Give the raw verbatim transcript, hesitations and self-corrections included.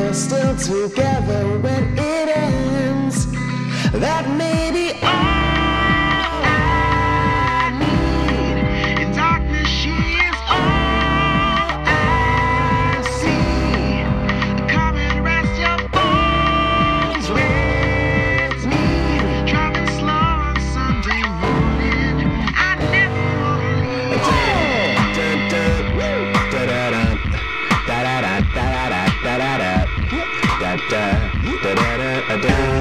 we're still together when it ends. That may be all I need. In darkness, she is all I see. Come and rest your bones with me. Driving slow on Sunday morning. I never wanna leave. Oh. Dun, dun, woo. Da da da da da da da da da da da da da da da da.